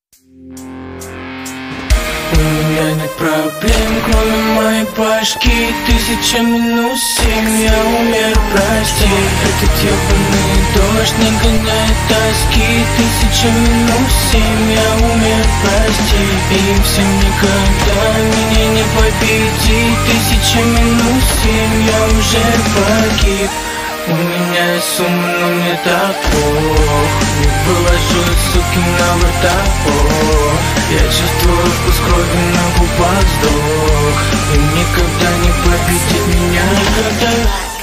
У меня нет проблем, кроме моей башки. 1000 минус 7, я умер, прости. Этот ёбаный дождь не гоняет тоски. 1000 минус 7, я умер, прости. Им всем никогда меня не победить. 1000 минус 7, я уже погиб. У меня есть сумма, но мне так плохо. Не выложу, суки, на вертопор. Я чувствую вкус крови на губах, вздох. И никогда не победит меня, никогда.